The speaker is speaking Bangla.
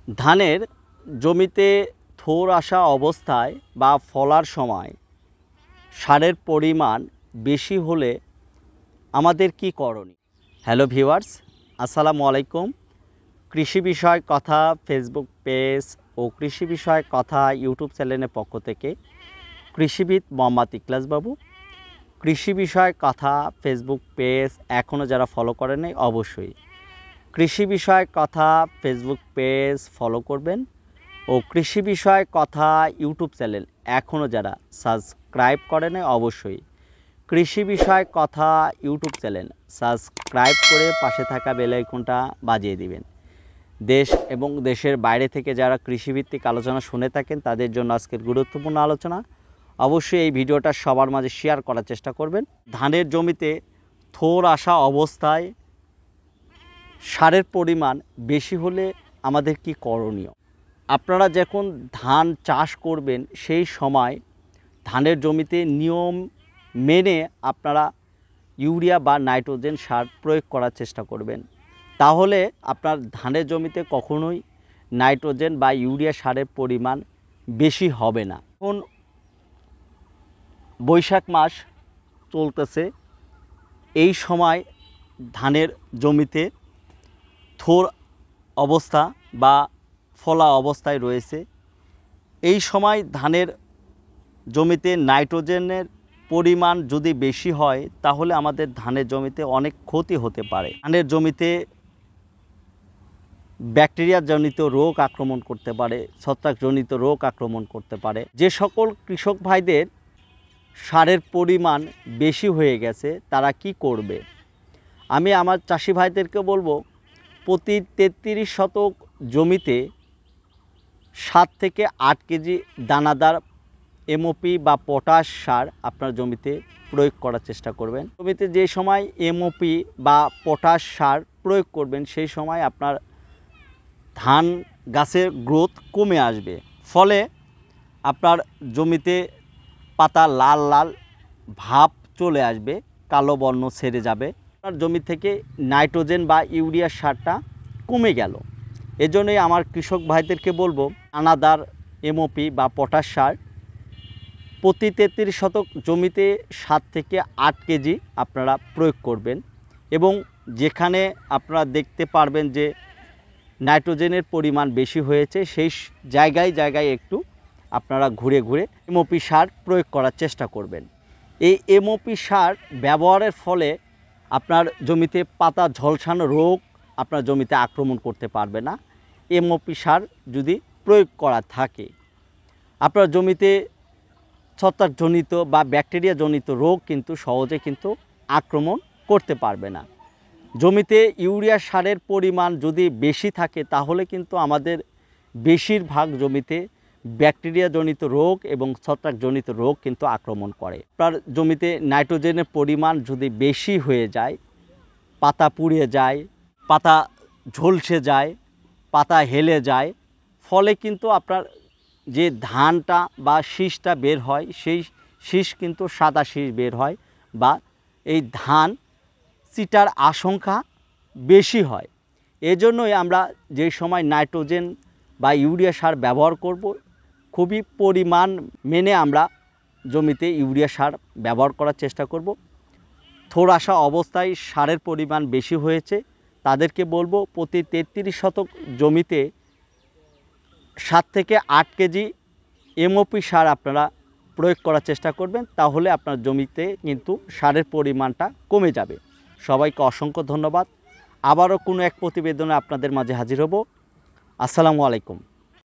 ধানের জমিতে থোর আসা অবস্থায় বা ফলার সময় সারের পরিমাণ বেশি হলে আমাদের কি করণীয়? হ্যালো ভিউয়ার্স, আসসালামু আলাইকুম। কৃষি বিষয় কথা ফেসবুক পেজ ও কৃষি বিষয় কথা ইউটিউব চ্যানেলের পক্ষ থেকে কৃষিবিদ মোহাম্মদ ইকলাস বাবু। কৃষি বিষয় কথা ফেসবুক পেজ এখনও যারা ফলো করেন নাই অবশ্যই কৃষি বিষয় কথা ফেসবুক পেজ ফলো করবেন ও কৃষি বিষয় কথা ইউটিউব চ্যানেল এখনও যারা সাবস্ক্রাইব করেন নাই অবশ্যই কৃষি বিষয় কথা ইউটিউব চ্যানেল সাবস্ক্রাইব করে পাশে থাকা বেল আইকনটা বাজিয়ে দিবেন। দেশ এবং দেশের বাইরে থেকে যারা কৃষিভিত্তিক আলোচনা শুনে থাকেন তাদের জন্য আজকের গুরুত্বপূর্ণ আলোচনা। অবশ্যই এই ভিডিওটা সবার মাঝে শেয়ার করার চেষ্টা করবেন। ধানের জমিতে থোর আসা অবস্থায় সারের পরিমাণ বেশি হলে আমাদের কি করণীয়? আপনারা যখন ধান চাষ করবেন সেই সময় ধানের জমিতে নিয়ম মেনে আপনারা ইউরিয়া বা নাইট্রোজেন সার প্রয়োগ করার চেষ্টা করবেন। তাহলে আপনার ধানের জমিতে কখনোই নাইট্রোজেন বা ইউরিয়া সারের পরিমাণ বেশি হবে না। এখন বৈশাখ মাস চলতেছে, এই সময় ধানের জমিতে থোর অবস্থা বা ফলা অবস্থায় রয়েছে। এই সময় ধানের জমিতে নাইট্রোজেনের পরিমাণ যদি বেশি হয় তাহলে আমাদের ধানের জমিতে অনেক ক্ষতি হতে পারে। ধানের জমিতে ব্যাকটেরিয়াজনিত রোগ আক্রমণ করতে পারে, ছত্রাকজনিত রোগ আক্রমণ করতে পারে। যে সকল কৃষক ভাইদের সারের পরিমাণ বেশি হয়ে গেছে তারা কি করবে? আমি আমার চাষি ভাইদেরকে বলবো, প্রতি 33 শতক জমিতে 7 থেকে 8 কেজি দানাদার এমওপি বা পটাশ সার আপনার জমিতে প্রয়োগ করার চেষ্টা করবেন। জমিতে যে সময় এমওপি বা পটাশ সার প্রয়োগ করবেন সেই সময় আপনার ধান গাছের গ্রোথ কমে আসবে, ফলে আপনার জমিতে পাতা লাল লাল ভাব চলে আসবে, কালো বর্ণ ছেড়ে যাবে। আপনার জমি থেকে নাইট্রোজেন বা ইউরিয়া সারটা কমে গেল। এজন্যই আমার কৃষক ভাইদেরকে বলবো, দানাদার এমওপি বা পটাশ সার প্রতি 33 শতক জমিতে 7 থেকে 8 কেজি আপনারা প্রয়োগ করবেন। এবং যেখানে আপনারা দেখতে পারবেন যে নাইট্রোজেনের পরিমাণ বেশি হয়েছে সেই জায়গায় একটু আপনারা ঘুরে ঘুরে এমওপি সার প্রয়োগ করার চেষ্টা করবেন। এই এমওপি সার ব্যবহারের ফলে আপনার জমিতে পাতা ঝলসানো রোগ আপনার জমিতে আক্রমণ করতে পারবে না। এমওপি সার যদি প্রয়োগ করা থাকে আপনার জমিতে ছত্রাকজনিত বা ব্যাকটেরিয়াজনিত রোগ কিন্তু সহজে কিন্তু আক্রমণ করতে পারবে না। জমিতে ইউরিয়া সারের পরিমাণ যদি বেশি থাকে তাহলে কিন্তু আমাদের বেশিরভাগ জমিতে ব্যাকটেরিয়াজনিত রোগ এবং ছত্রাকজনিত রোগ কিন্তু আক্রমণ করে। আপনার জমিতে নাইট্রোজেনের পরিমাণ যদি বেশি হয়ে যায়, পাতা পুড়ে যায়, পাতা ঝলসে যায়, পাতা হেলে যায়, ফলে কিন্তু আপনার যে ধানটা বা শীষটা বের হয় সেই শীষ কিন্তু সাদা শীষ বের হয় বা এই ধান চিটার আশঙ্কা বেশি হয়। এজন্যই আমরা যে সময় নাইট্রোজেন বা ইউরিয়া সার ব্যবহার করব, খুবই পরিমাণ মেনে আমরা জমিতে ইউরিয়া সার ব্যবহার করার চেষ্টা করব। থোর আসা অবস্থায় সারের পরিমাণ বেশি হয়েছে তাদেরকে বলবো, প্রতি 33 শতক জমিতে 7 থেকে 8 কেজি এমওপি সার আপনারা প্রয়োগ করার চেষ্টা করবেন। তাহলে আপনার জমিতে কিন্তু সারের পরিমাণটা কমে যাবে। সবাইকে অসংখ্য ধন্যবাদ। আবারও কোনো এক প্রতিবেদনে আপনাদের মাঝে হাজির হব। আসসালামু আলাইকুম।